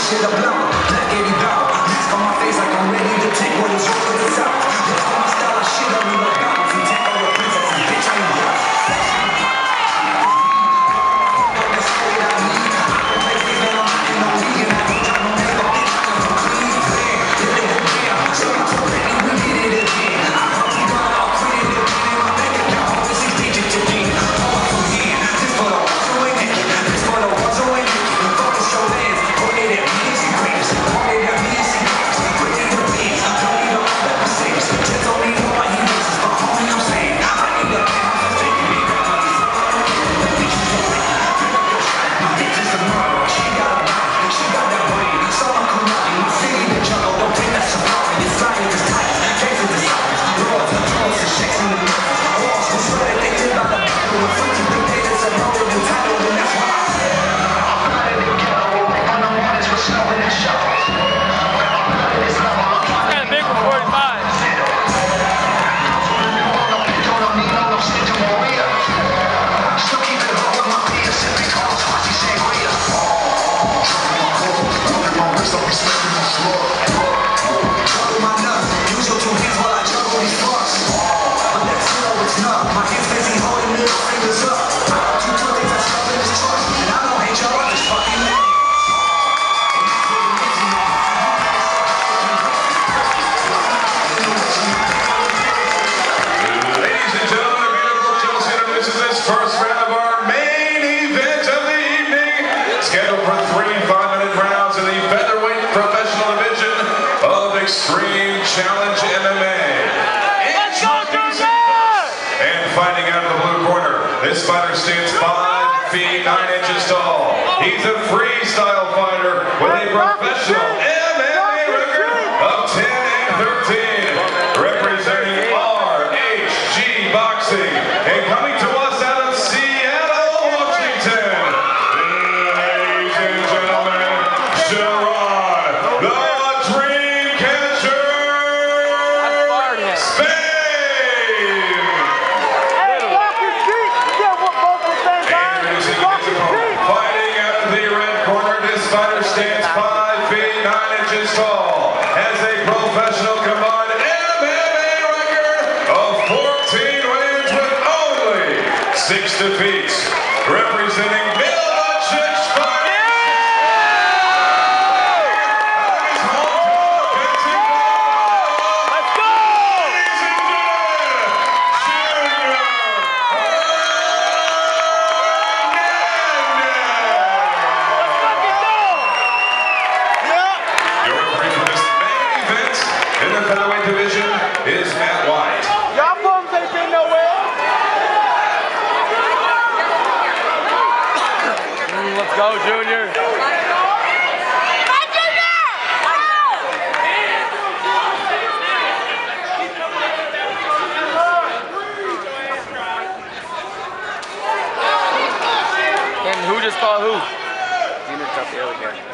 shit up loud. Black 80 bow. Mask on my face like I'm ready to take what is yours to the south. That's on my style of shit on me like bounce. And take all your princesses, bitch, I ain't boss. Extreme Challenge MMA. And fighting out of the blue corner, this fighter stands 5 feet 9 inches tall. He's a freestyle fighter with a professional MMA record of 10 and 13, representing RHG Boxing, and coming to us out of Seattle, Washington. Ladies and gentlemen, Sharon, the Dream Catcher. Fighter stands 5 feet 9 inches tall, has a professional combined MMA record of 14 wins with only 6 defeats, representing Milwaukee Fighters. Let's go! Ladies and gentlemen, in the featherweight division is Matt White. Y'all bums ain't been nowhere. Let's go, Junior. And who just called who? Junior cut the other guy.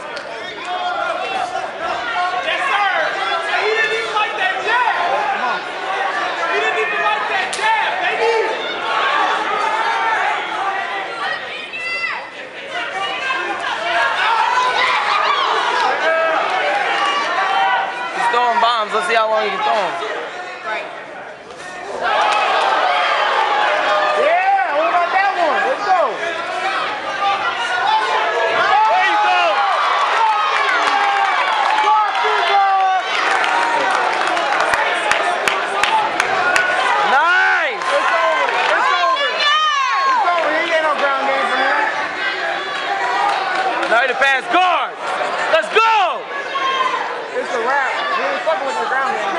Let's see how long you can throw them. Right. Yeah, what about that one? Let's go. There you go. Nice. It's over. It's over. It's over. He ain't no ground game for him. Now the pass guard. Let's go. It's a wrap. He ain't fucking with the ground game.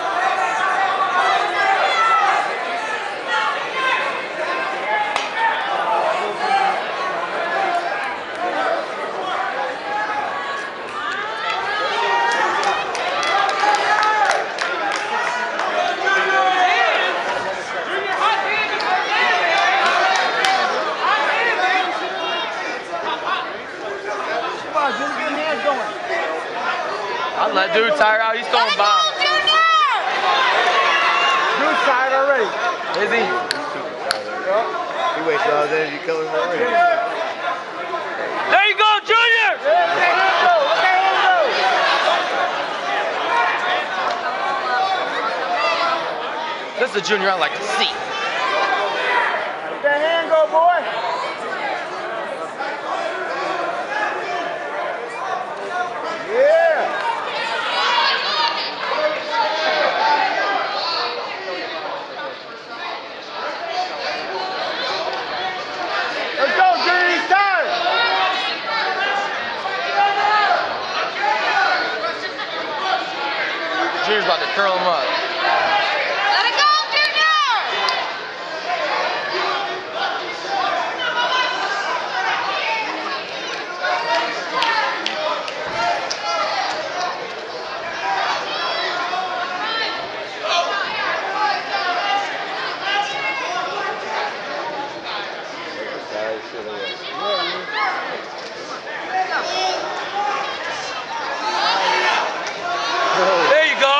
I'll let dude tire out. He's throwing bombs. Dude's tired already. Is he? He waits till I was there, you kill him already. There you go, Junior! Okay, That's the junior I like to see. Let that hand go, boy. Yeah. Let's go, Junior. He's tired. Junior's about to curl him up. Let it go, Junior! There you go.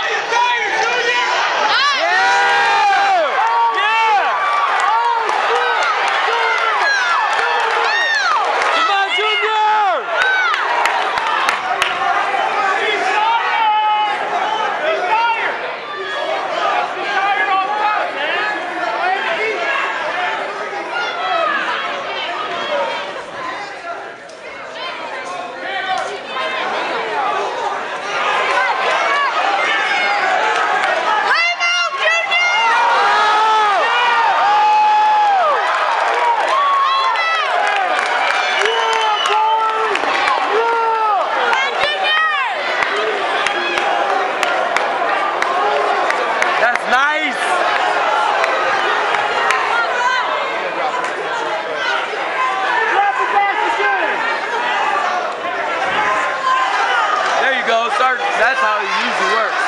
That's how it usually works.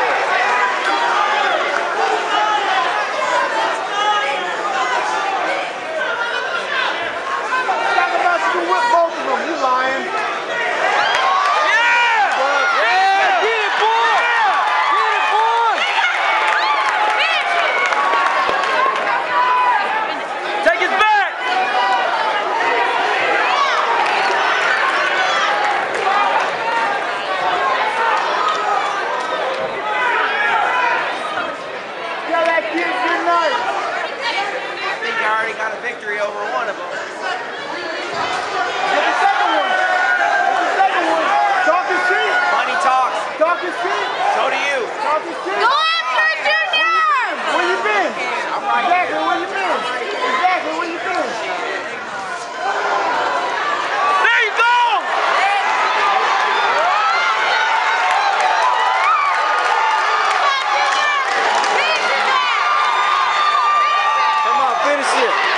Talk about you whip both of them. You lying. Yeah! Yeah! Get it, boy! Get it, boy! Take his back! Tell that kid good night. I think I already got a victory over one of them. Get the second one. Get the second one. Talk his shit. Money talks. Talk his shit. So do you. Talk his shit. Go after it, Junior! Where you been? I'm right Exactly here. where you been. Exactly where you been. There you go! Come on, finish it.